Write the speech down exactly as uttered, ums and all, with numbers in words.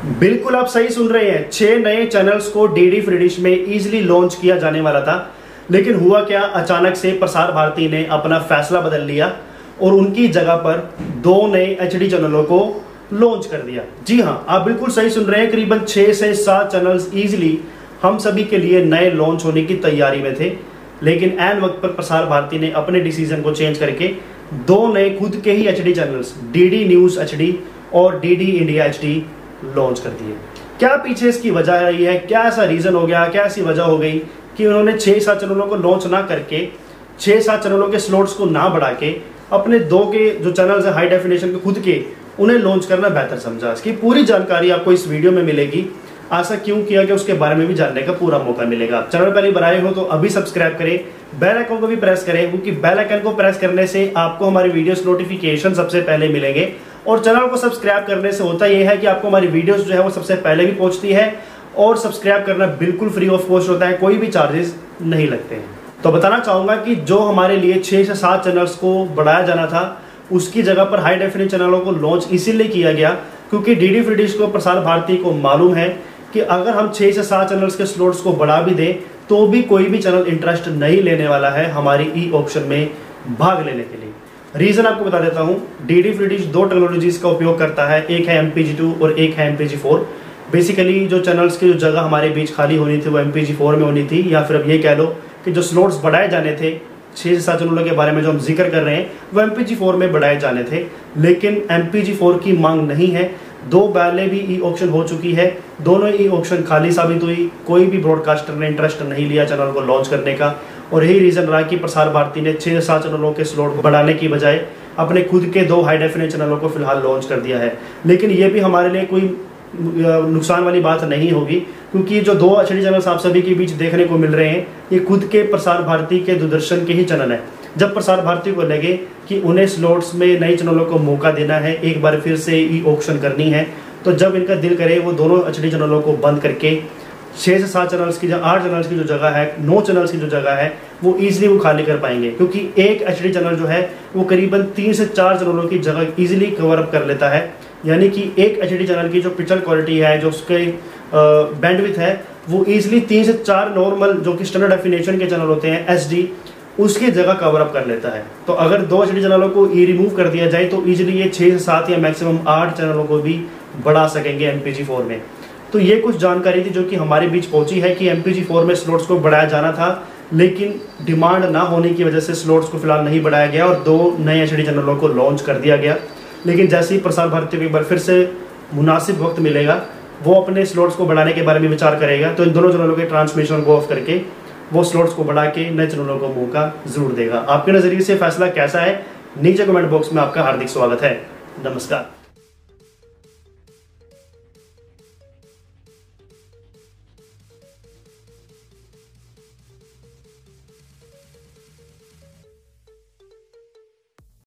बिल्कुल आप सही सुन रहे हैं, छह नए चैनल्स को डीडी फ्री डिश में इजीली लॉन्च किया जाने वाला था, लेकिन हुआ क्या, अचानक से प्रसार भारती ने अपना फैसला बदल लिया और उनकी जगह पर दो नए एचडी चैनलों को लॉन्च कर दिया। जी हां, आप बिल्कुल सही सुन रहे हैं, करीबन छह से सात चैनल्स इजीली हम सभी के लिए नए लॉन्च होने की तैयारी में थे, लेकिन ऐन वक्त पर प्रसार भारती ने अपने डिसीजन को चेंज करके दो नए खुद के ही HD channels DD news HD और डीडी इंडिया एचडी लॉन्च कर दिए। क्या पीछे इसकी वजह रही है, क्या ऐसा रीजन हो गया, क्या ऐसी वजह हो गई कि उन्होंने छह सात चैनलों को लॉन्च ना करके, छह सात चैनलों के स्लॉट्स को ना बढ़ा के अपने दो के जो चैनल्स है हाई डेफिनेशन के खुद के, उन्हें लॉन्च करना बेहतर समझा। इसकी पूरी जानकारी आपको इस वीडियो में मिलेगी। ऐसा क्यों किया कि उसके बारे में भी जानने का पूरा मौका मिलेगा। चैनल पहले बनाए हो तो अभी सब्सक्राइब करें, बेल आइकन को भी प्रेस करें, क्योंकि बेल आइकन को प्रेस करने से आपको हमारी वीडियोस नोटिफिकेशन सबसे पहले मिलेंगे। और चैनल को सब्सक्राइब करने से होता यह है कि आपको हमारी वीडियोस जो है वो सबसे पहले भी पहुंचती है, और सब्सक्राइब करना बिल्कुल फ्री ऑफ कॉस्ट होता है, कोई भी चार्जेस नहीं लगते हैं। तो बताना चाहूंगा कि जो हमारे लिए छह से सात चैनल्स को बढ़ाया जाना था, उसकी जगह पर हाई डेफिनेशन चैनलों को लॉन्च इसीलिए किया गया क्योंकि डीडी फ्री डिश को, प्रसार भारती को मालूम है कि अगर हम छह से सात चैनल्स के स्लॉट्स को बढ़ा भी दें तो भी कोई भी चैनल इंटरेस्ट नहीं लेने वाला है हमारी ई ऑप्शन में भाग लेने के लिए। रीजन आपको बता देता हूं, डीडी फ्री डिश दो टेक्नोलॉजीज का उपयोग करता है, एक है एम पी जी टू और एक है M P G four. Basically जो चैनल्स की जो जगह हमारे बीच खाली होनी थी वो एम पी जी फोर में होनी थी, या फिर अब ये कह लो कि जो स्लॉट्स बढ़ाए जाने थे छह से सात चैनलों के बारे में जो हम जिक्र कर रहे हैं वो एम पी जी फोर में बढ़ाए जाने थे, लेकिन एम पी जी फोर की मांग नहीं है। दो पहले भी ई ऑप्शन हो चुकी है, दोनों ई ऑप्शन खाली साबित हुई, कोई भी ब्रॉडकास्टर ने इंटरेस्ट नहीं लिया चैनल को लॉन्च करने का, और यही रीजन रहा कि प्रसार भारती ने छह से सात चैनलों के स्लॉट को बढ़ाने की बजाय अपने खुद के दो हाई डेफिनेशन चैनलों को फिलहाल लॉन्च कर दिया है। लेकिन ये भी हमारे लिए कोई नुकसान वाली बात नहीं होगी, क्योंकि जो दो एचडी चैनल्स आप सभी के बीच देखने को मिल रहे हैं ये खुद के प्रसार भारती के दूरदर्शन के ही चैनल है। जब प्रसार भारती को लगे कि उन्हें स्लॉट्स में नई चैनलों को मौका देना है, एक बार फिर से ई ऑक्शन करनी है, तो जब इनका दिल करे वो दोनों एचडी चैनलों को बंद करके छह से सात चैनल्स की, आठ चैनल्स की जो जगह है, नौ चैनल्स की जो जगह है, वो इजीली वो खाली कर पाएंगे, क्योंकि एक एचडी चैनल जो है वो करीबन तीन से चार चैनलों की जगह इजीली कवर अप कर लेता है। यानी कि एक एचडी चैनल की जो पिक्चर क्वालिटी है, जो उसके बैंडविड्थ है, वो इजीली तीन से चार नॉर्मल जो कि स्टैंडर्ड डेफिनेशन के चैनल होते हैं एचडी, उसकी जगह कवर अप कर लेता है। तो अगर दो एचडी चैनलों को ई रिमूव कर दिया जाए तो इजीली ये छह से सात या मैक्सिमम आठ चैनलों को भी बढ़ा सकेंगे एम पी जी फोर में। तो ये कुछ जानकारी थी जो कि हमारे बीच पहुंची है कि एम पी जी फोर में स्लॉट्स को बढ़ाया जाना था, लेकिन डिमांड ना होने की वजह से स्लॉट्स को फिलहाल नहीं बढ़ाया गया और दो नए एचडी चैनलों को लॉन्च कर दिया गया। लेकिन जैसे ही प्रसार भारती को एक बार फिर से मुनासिब वक्त मिलेगा, वो अपने स्लॉट्स को बढ़ाने के बारे में विचार करेगा, तो इन दोनों चैनलों के ट्रांसमिशन को ऑफ करके वो स्लॉट्स को बढ़ा के नए चैनलों को मौका जरूर देगा। आपके नजरिए से फैसला कैसा है, नीचे कमेंट बॉक्स में आपका हार्दिक स्वागत है। नमस्कार।